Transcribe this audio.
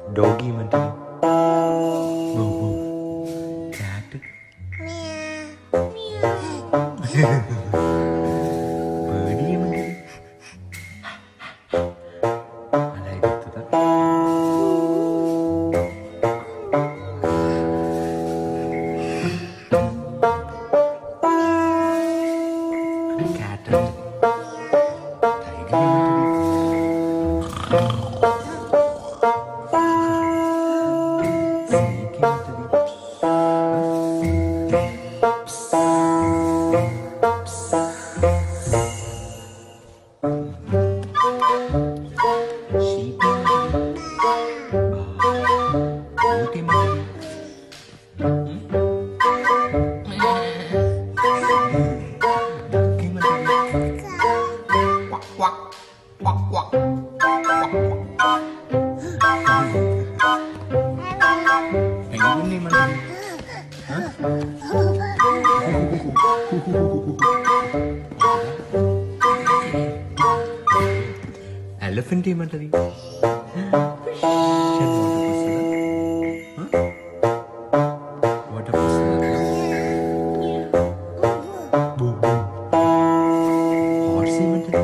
Doggy ఏమంటది? Cat birdie ఏమంటది? అలా ఎగురుతుందా? క్యాట్ అంటది. టైగర్ ఏమంటది? స్నేక్ ఏమంటది? షీప్ ఏమంటది? గోట్ ఏమంటది? డక్ ఏమంటది? Quack quack quack quack quack quack. Penguin ఏమంటది? ఎలిఫెంట్ ఏమంటది? వాటర్ పోస్తుందా? హార్స్ ఏమంటది?